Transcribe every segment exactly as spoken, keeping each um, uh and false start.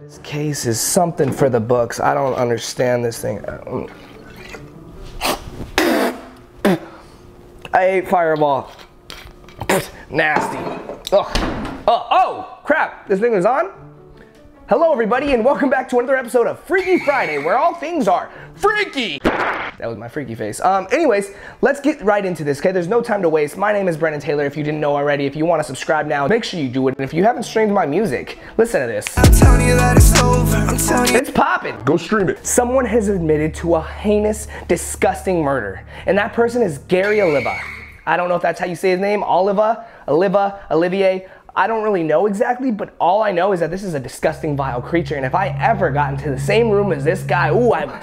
This case is something for the books. I don't understand this thing. I ate Fireball. Nasty. Ugh. Oh, oh, crap. This thing is on? Hello, everybody, and welcome back to another episode of Freaky Friday, where all things are freaky. That was my freaky face. Um, anyways, let's get right into this, okay? There's no time to waste. My name is Brennan Taylor. If you didn't know already, if you want to subscribe now, make sure you do it. And if you haven't streamed my music, listen to this. I'm telling you that it's over. I'm telling you. It's popping. Go stream it. Someone has admitted to a heinous, disgusting murder, and that person is Gary Oliva. I don't know if that's how you say his name. Oliva, Oliva, Olivier. I don't really know exactly, but all I know is that this is a disgusting, vile creature, and if I ever got into the same room as this guy, ooh, I...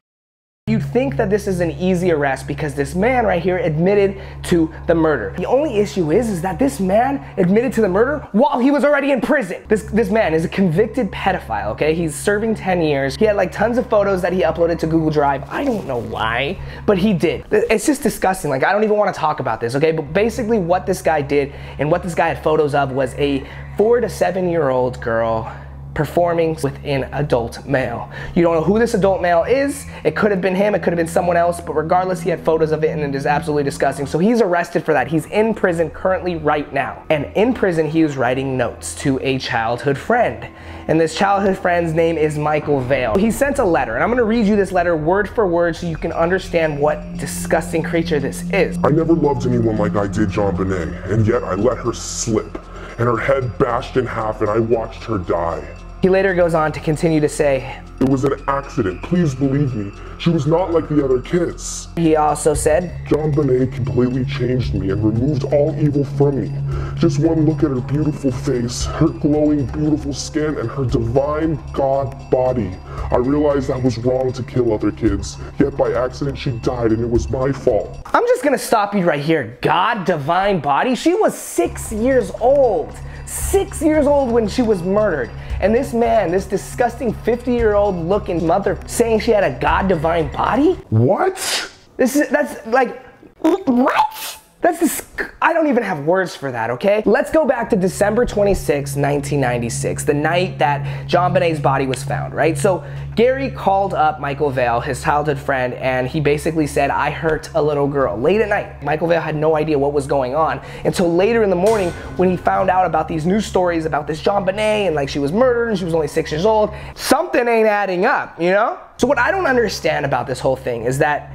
You'd think that this is an easy arrest because this man right here admitted to the murder. The only issue is, is that this man admitted to the murder while he was already in prison. This, this man is a convicted pedophile, okay? He's serving ten years. He had like tons of photos that he uploaded to Google Drive. I don't know why, but he did. It's just disgusting. Like, I don't even want to talk about this, okay? But basically what this guy did and what this guy had photos of was a four to seven year old girl performing with an adult male. You don't know who this adult male is. It could have been him, it could have been someone else, but regardless, he had photos of it and it is absolutely disgusting. So he's arrested for that. He's in prison currently right now. And in prison, he was writing notes to a childhood friend. And this childhood friend's name is Michael Vale. He sent a letter, and I'm gonna read you this letter word for word so you can understand what disgusting creature this is. I never loved anyone like I did JonBenét, and yet I let her slip, and her head bashed in half, and I watched her die. He later goes on to continue to say, it was an accident, please believe me. She was not like the other kids. He also said, JonBenét completely changed me and removed all evil from me. Just one look at her beautiful face, her glowing beautiful skin, and her divine God body. I realized I was wrong to kill other kids, yet by accident she died and it was my fault. I'm just gonna stop you right here. God, divine body? She was six years old. Six years old when she was murdered. And this man, this disgusting fifty year old looking mother saying she had a God divine body? What? This is, that's like, what? That's this, I don't even have words for that, okay? Let's go back to December twenty-sixth, nineteen ninety-six, the night that JonBenét's body was found, right? So Gary called up Michael Vale, his childhood friend, and he basically said, I hurt a little girl, late at night. Michael Vale had no idea what was going on until later in the morning when he found out about these news stories about this JonBenét and like she was murdered and she was only six years old. Something ain't adding up, you know? So what I don't understand about this whole thing is that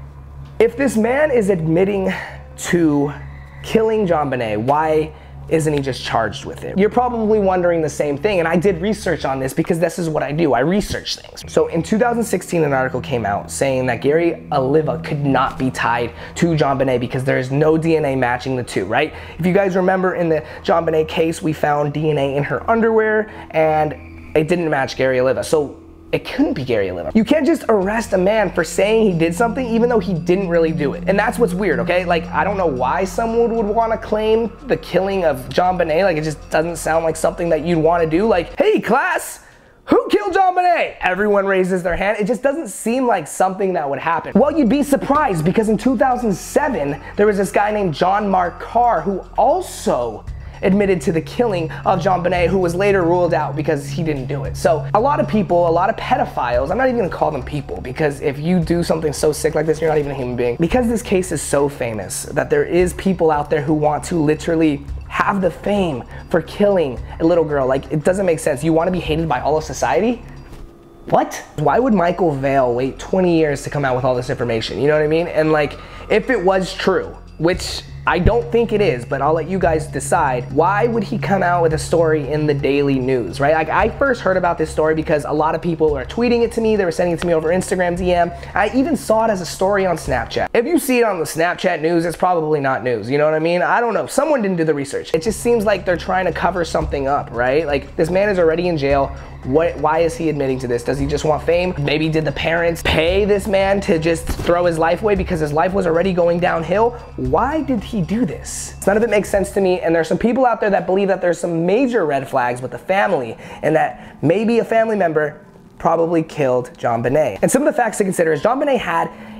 if this man is admitting to killing JonBenét, why isn't he just charged with it? You're probably wondering the same thing, and I did research on this because this is what I do. I research things. So in two thousand sixteen, an article came out saying that Gary Oliva could not be tied to JonBenét because there is no D N A matching the two, right? If you guys remember in the JonBenét case, we found D N A in her underwear and it didn't match Gary Oliva. So it couldn't be Gary Oliva. You can't just arrest a man for saying he did something even though he didn't really do it. And that's what's weird, okay? Like, I don't know why someone would want to claim the killing of JonBenét. Like, it just doesn't sound like something that you'd want to do. Like, hey class, who killed JonBenét? Everyone raises their hand. It just doesn't seem like something that would happen. Well, you'd be surprised because in two thousand seven, there was this guy named John Mark Karr who also admitted to the killing of JonBenét, who was later ruled out because he didn't do it. So a lot of people, a lot of pedophiles, I'm not even gonna call them people because if you do something so sick like this, you're not even a human being. Because this case is so famous that there is people out there who want to literally have the fame for killing a little girl. Like, it doesn't make sense. You wanna be hated by all of society? What? Why would Michael Vale wait twenty years to come out with all this information? You know what I mean? And like, if it was true, which I don't think it is, but I'll let you guys decide. Why would he come out with a story in the Daily News, right? Like, I first heard about this story because a lot of people are tweeting it to me. They were sending it to me over Instagram D M. I even saw it as a story on Snapchat. If you see it on the Snapchat news, it's probably not news. You know what I mean? I don't know. Someone didn't do the research. It just seems like they're trying to cover something up, right? Like, this man is already in jail. What, why is he admitting to this? Does he just want fame? Maybe did the parents pay this man to just throw his life away because his life was already going downhill? Why did he do this? None of it makes sense to me, and there's some people out there that believe that there's some major red flags with the family and that maybe a family member probably killed JonBenét. And some of the facts to consider is JonBenét had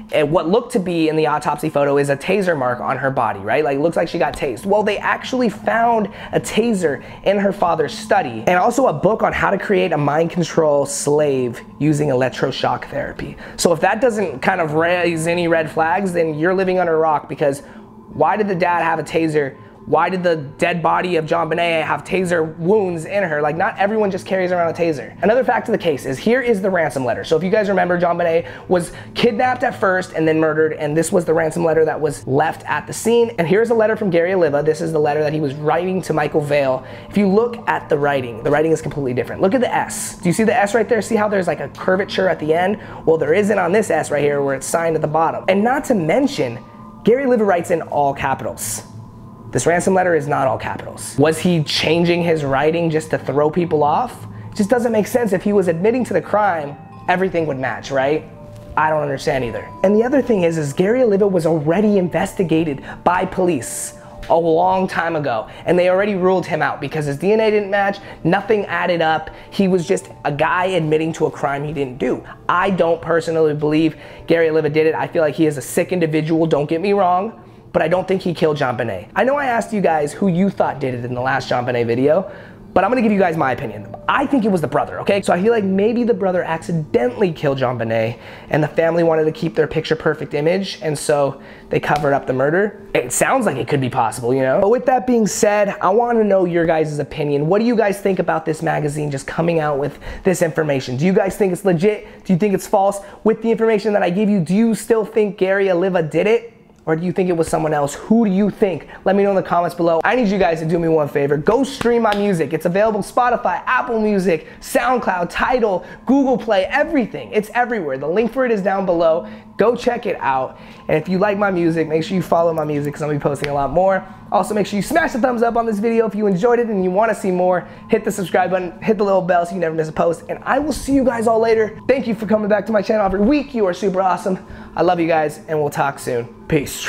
And what looked to be in the autopsy photo is a taser mark on her body, right? Like, it looks like she got tased. Well, they actually found a taser in her father's study, and also a book on how to create a mind control slave using electroshock therapy. So if that doesn't kind of raise any red flags, then you're living under a rock, because why did the dad have a taser? Why did the dead body of JonBenét have taser wounds in her? Like, not everyone just carries around a taser. Another fact of the case is, here is the ransom letter. So if you guys remember, JonBenét was kidnapped at first and then murdered, and this was the ransom letter that was left at the scene. And here's a letter from Gary Oliva. This is the letter that he was writing to Michael Vale. If you look at the writing, the writing is completely different. Look at the S. Do you see the S right there? See how there's like a curvature at the end? Well, there isn't on this S right here where it's signed at the bottom. And not to mention, Gary Oliva writes in all capitals. This ransom letter is not all capitals. Was he changing his writing just to throw people off? It just doesn't make sense. If he was admitting to the crime, everything would match, right? I don't understand either. And the other thing is, is Gary Oliva was already investigated by police a long time ago, and they already ruled him out because his D N A didn't match, nothing added up. He was just a guy admitting to a crime he didn't do. I don't personally believe Gary Oliva did it. I feel like he is a sick individual, don't get me wrong, but I don't think he killed JonBenét. I know I asked you guys who you thought did it in the last JonBenét video, but I'm gonna give you guys my opinion. I think it was the brother, okay? So I feel like maybe the brother accidentally killed JonBenét, and the family wanted to keep their picture perfect image, and so they covered up the murder. It sounds like it could be possible, you know? But with that being said, I wanna know your guys' opinion. What do you guys think about this magazine just coming out with this information? Do you guys think it's legit? Do you think it's false? With the information that I give you, do you still think Gary Oliva did it? Or do you think it was someone else? Who do you think? Let me know in the comments below. I need you guys to do me one favor. Go stream my music. It's available Spotify, Apple Music, SoundCloud, Tidal, Google Play, everything. It's everywhere. The link for it is down below. Go check it out. And if you like my music, make sure you follow my music, because I'll be posting a lot more. Also, make sure you smash the thumbs up on this video if you enjoyed it and you want to see more. Hit the subscribe button, hit the little bell so you never miss a post. And I will see you guys all later. Thank you for coming back to my channel every week. You are super awesome. I love you guys, and we'll talk soon. Peace.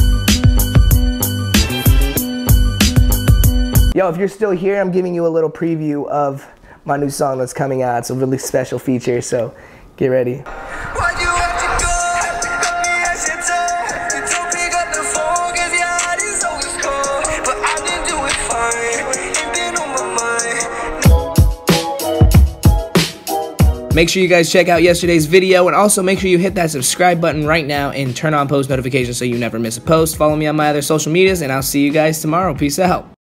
Yo, if you're still here, I'm giving you a little preview of my new song that's coming out. It's a really special feature, so get ready. Make sure you guys check out yesterday's video, and also make sure you hit that subscribe button right now and turn on post notifications so you never miss a post. Follow me on my other social medias, and I'll see you guys tomorrow. Peace out.